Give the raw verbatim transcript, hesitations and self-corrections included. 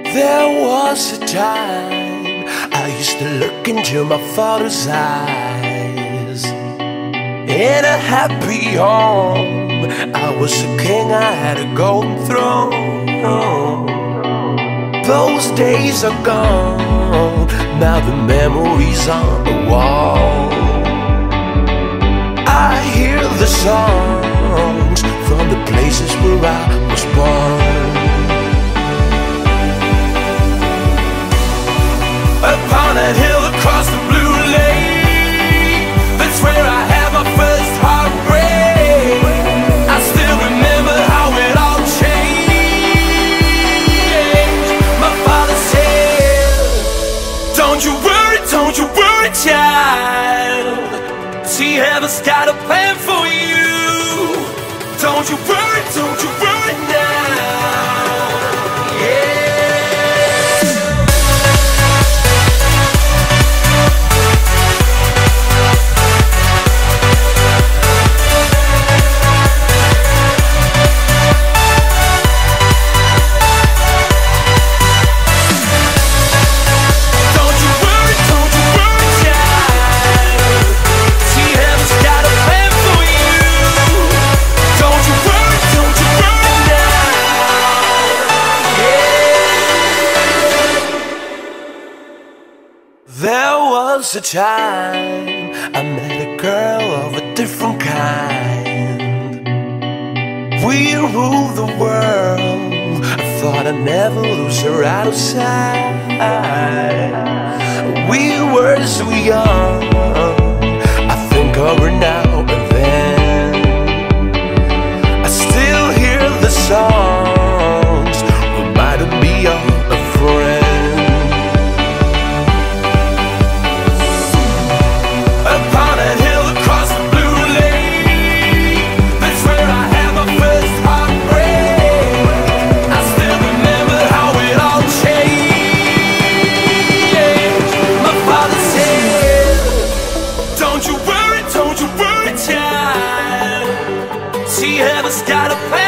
There was a time I used to look into my father's eyes. In a happy home, I was a king, I had a golden throne. Those days are gone, now the memories on the wall. I hear the songs from the places where I was born. Upon that hill across the blue lake, that's where I had my first heartbreak. I still remember how it all changed. My father said, don't you worry, don't you worry, child. See, heaven's got a plan for you. Don't you worry, don't you worry now. Yeah. There was a time I met a girl of a different kind. We ruled the world, I thought I'd never lose her out of sight. We were so young, I think of her now and then. I still hear the songs, reminding me of a friend. See, heaven's got a plan.